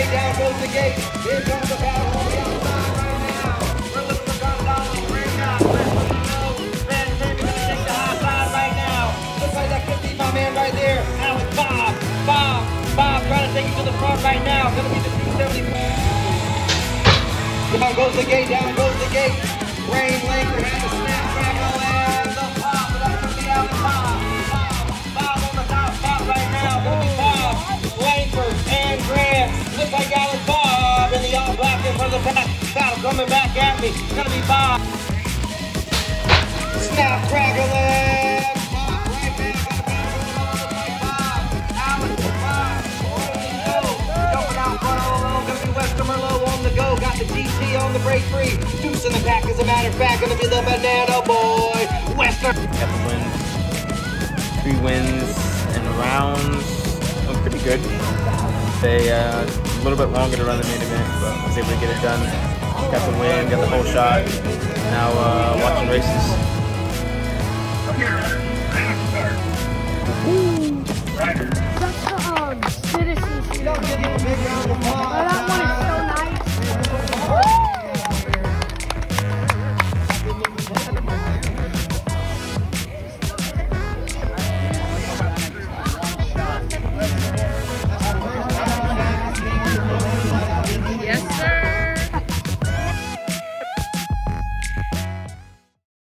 gate, down goes the gate. Here comes the battle on the outside right now. We're looking for Gonzalo right now. Man, Toby gonna take the high side right now. Looks like that could be my man right there. Alec, Bob trying to take it to the front right now. Gonna be the 270. Down goes the gate, down goes the gate. Rain Laker has a snap, crackle, and the pop. That's gonna be Alec, Bob on the top spot right now. Gonna be Bob, Langford, and Grant. Looks like Alec, Bob in the all black in front of the back. Battle coming back at me. It's gonna be Bob. Snap, crackle, and pop right there. Got a battle going on. Looks like Bob, Alec, Bob, holding low. Jumping out front all alone. Gonna be Western Merlot on the go. Got the GT on the break free. Deuce in the back, as a matter of fact. Gonna be the banana boy, Western. Got the win. 3 wins in rounds. Look pretty good. They a little bit longer to run the main event, but I was able to get it done. Got the win, got the whole shot. Now watching races. That's the citizenship. I don't want to